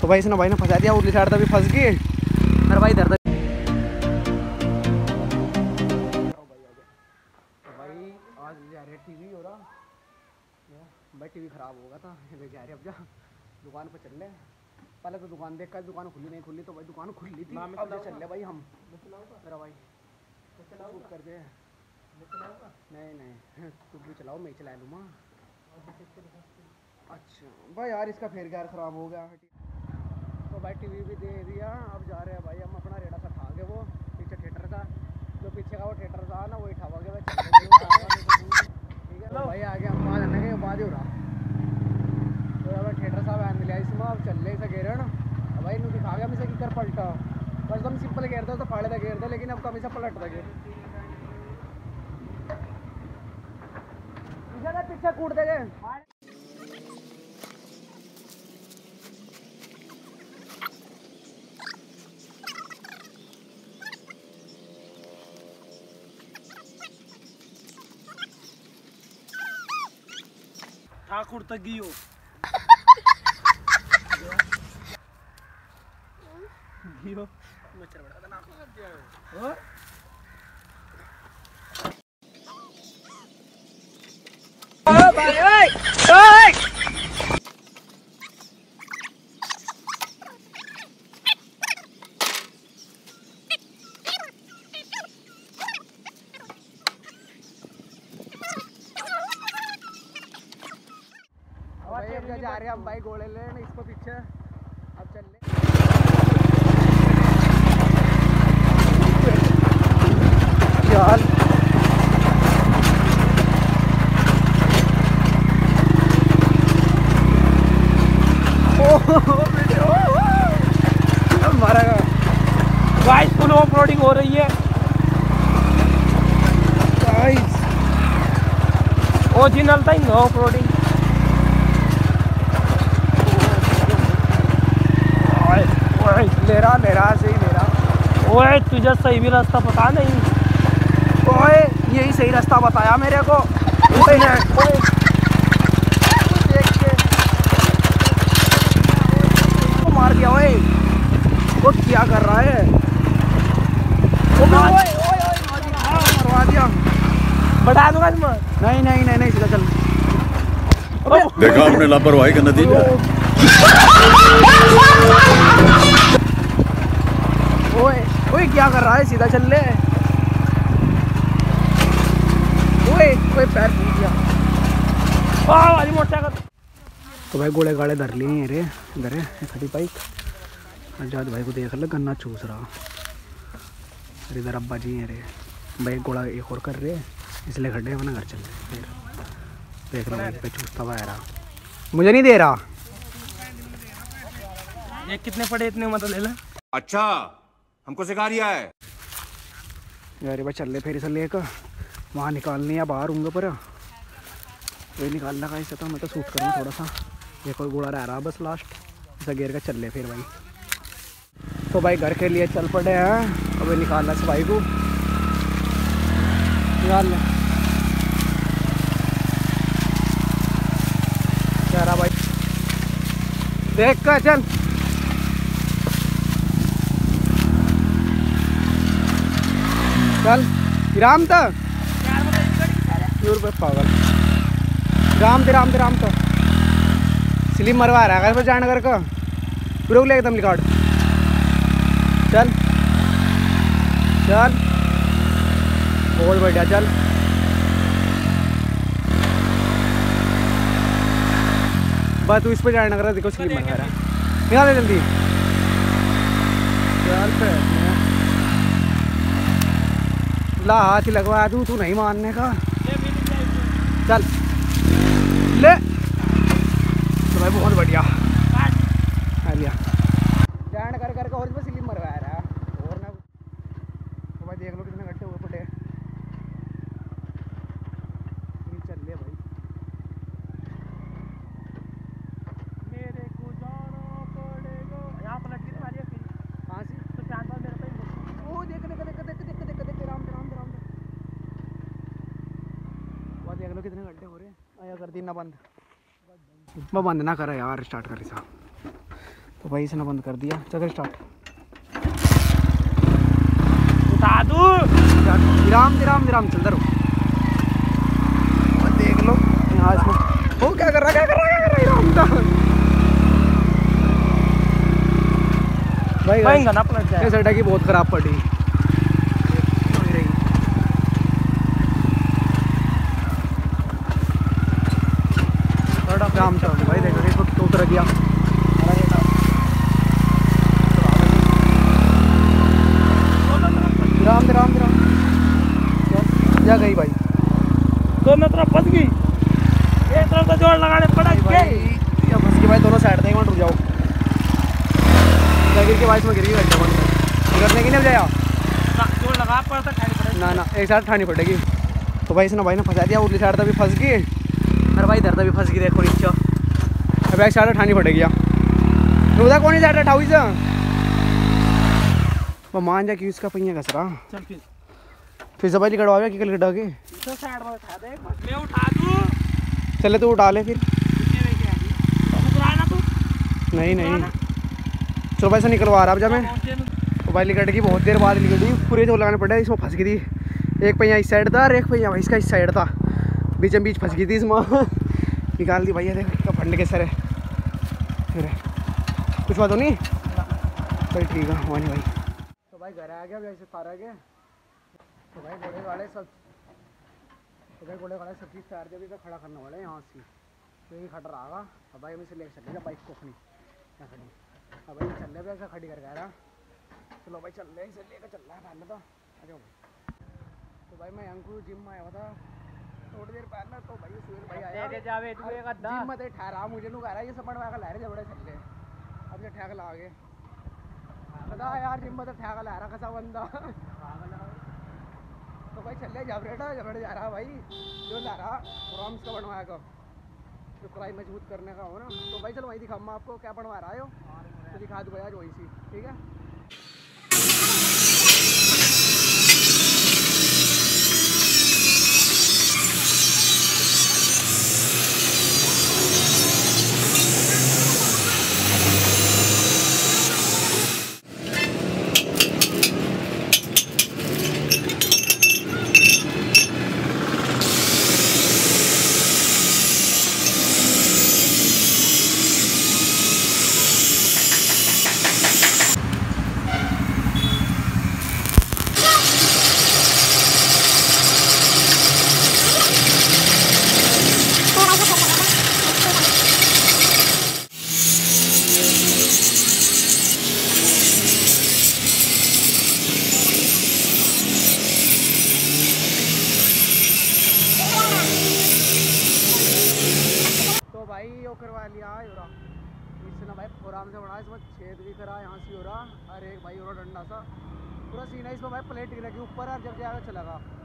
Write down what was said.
तो भाई इसने भाई ने फंसा दिया, उर्ली साइड तक भी फंस गई। अरे भाई इधर टीवी हो रहा भाई, टीवी खराब होगा था ले जा रहे अब जा दुकान पे चल ले। पहले तो दुकान देख कर दुकान खुली नहीं खुली, तो भाई दुकान खुली थी, अब जो चल ले भाई हम मेरा भाई शूट कर दे। नहीं तू भी चलाओ, मैं चला लूँगा। अच्छा भाई यार इसका फिर यार ख़राब हो गया। तो भाई टीवी भी दे दिया, अब जा रहे हैं भाई हम अपना रेड़ा सा खा के, वो पीछे थिएटर का जो पीछे का वो थिएटर था ना वही ठावा के ठीक है भाई। आगे हम वहाँ जाने के बाद ही हो रहा तो अब थिएटर साहब आने लिया इसमें, अब चल रहे इसे घेरन भाई इन्होंने दिखा गया मिसे कर पलटा बस एकदम सिंपल घेर दो तो फाड़े था घेर दो, लेकिन अब कम से पलट था घेर पीछे कूट देंगे। ठाकुर तक गियो गियो मच्छर बड़ा था ना और ओ भाई ओए ओए जा रहे हैं हम भाई घोड़े लेने इसको पीछे, अब चल ले यार। मारेगा गाइस, फुल ऑफरोडिंग हो रही है गाइस, ओरिजिनल था इन ऑफरोडिंग। ले रहा सही ले रहा। ओए तुझे सही भी रास्ता पता नहीं? ओए यही सही रास्ता बताया मेरे को। ओए देख के वो मार दिया। ओए वो क्या कर रहा है? ओए मरवा दिया। बढ़ा दूंगा तुम। नहीं सीधा चल। देखा आपने लापरवाही का नतीजा। ओए क्या कर रहा है? सीधा चल ले। ओए पैर फूट गया। वाली मोटरसाइकिल। तो भाई गोले गाड़े धर लिए हैं रे, इधर है खड़ी बाइक। आजाद भाई को देख ले गन्ना चूस रहा। अरे इधर अब्बा जी हैं रे भाई, गोला एक और कर रहे इसलिए खड़े हैं, वरना घर चल रहे। फिर देख रहा बाइक पे चूसता हुआ आ रहा, मुझे नहीं दे रहा। ये कितने पड़े इतने मतलब ले ले। अच्छा हमको सिखा रिया है यार भाई चल ले फिर इसे लेकर वहाँ निकालने या बाहर होंगे पर वही निकालना का इसे, तो मैं तो सूट करूँ थोड़ा सा। ये कोई गोला रह रहा बस लास्ट, इसे घेर कर चल ले फिर भाई। तो भाई घर के लिए चल पड़े हैं, अभी निकालना इस भाई को, निकाल ले क्या रहा भाई, देख कर चल। चल राम था पागल राम तो स्लिम मरवा रहा है जानकर का पूरा ले एकदम रिकॉर्ड। चल बहुत बढ़िया। चल बस तू इस पे जाना कर, देखो स्लिम मरवा रहा है, निकाल जल्दी। चल ला हाथ लगवा दूँ, तू नहीं मानने का। चल ले तो भाई बहुत बढ़िया लिया जान कर और इसमें स्लिम मरवाया रहा और ना। तो भाई देख लो कितने घंटे हुए पड़े। चल ले भाई, मेरे को जाना पड़ेगा। यहाँ पर लटकी मारी है कहाँ से तो चांद मेरे पे वो देख राम वो देख लो कितने घंटे हो रहे हैं। आया कर दी ना बंद, मैं बंद ना करा यार, स्टार्ट कर सा। तो भाई इसने बंद कर दिया। चल स्टार्ट। उठा दूं विराम विराम विराम चल रहा देख लो यहाँ इसमें वो क्या कर रहा है, क्या कर रहा है, क्या कर रहा है भाई ना पलट जाए। सड़ा की बहुत खराब पड़ी। राम चल भाई देखो तो उतर गया। राम राम राम जा गई भाई। दोनों तरफ फंस गई, एक तरफ तो जोड़ लगाने पड़ा या फंस के भाई दोनों साइड थे। रुक जाओ गिर के बाइस में गिर गई करने की नहीं जाया जोड़ लगा पड़ता ठानी पड़ेगी ना एक साइड ठानी पड़ेगी। तो भाई इसने भाई ने फंसा दिया, उर्ली साइड तक भी फंस गई और भाई इधर तक भी फंस गई। देखो नीचे अब एक साइड ठानी पड़ेगी। उधर कौन सी साइड ठाई से वो मान जा कि उसका पहिया घस रहा। चल फिर से भाई लिकड़वा गया कि कल लिकड़ा के तो साइड में उठा दे, मैं उठा दूं। चले तो उठा ले फिर। ना तू नहीं नहीं चलो भाई से निकलवा रहा अब जब मैं। तो भाई लिकट की बहुत देर बाद निकली, पूरे जो लगाने पड़े इसमें फंस गई थी। एक पहिया इस साइड था और एक पहिया भाई इसका इस साइड था, बीच बीच फंस गई थी इसमें। निकाल दी भैया देखो फंड के सर है। फिर कुछ बात हो नहीं चल ठीक है वानी भाई। तो भाई घर आ गया वैसे तार आ गया। तो भाई घोड़े वाले सब चीज़ तैयार जब इधर खड़ा करने वाले यहाँ से तो यही खड़ा रहा। अब भाई हम इसे लेकर चलेगा बाइक को अपनी क्या खड़ी। अब भाई चल रहे ऐसा खड़ी करके आ रहा। चलो भाई चल रहे इसे लेकर चल रहा है पहले तो आ जाओ भाई। तो भाई मैं अंकुर जिम में आया था थोड़ी देर पहले। तो भाई सुहेल भाई आया जावे तू एक अद्धा जिम में ठहरा मुझे नु कह रहा ये सपन वाला ला रहे जबड़े चल रहे अब ये ठेक ला गए बता यार जिम में तो ठेक ला रहा कैसा बंदा। तो भाई चल रहे जबड़े जा रहा भाई जो ला रहा प्रोग्राम का बनवाया का जो कलाई मजबूत करने का हो ना। तो भाई चलो वही दिखा मैं आपको क्या बनवा रहा हो तो दिखा दूँगा आज वही सी ठीक है। करवा लिया योरा इससे ना भाई आराम से बना इसमें छेद भी करा यहाँ से हो रहा। और एक भाई और डंडा सा पूरा सीन है इसमें भाई प्लेट गिरा के ऊपर और जब जाएगा चलेगा।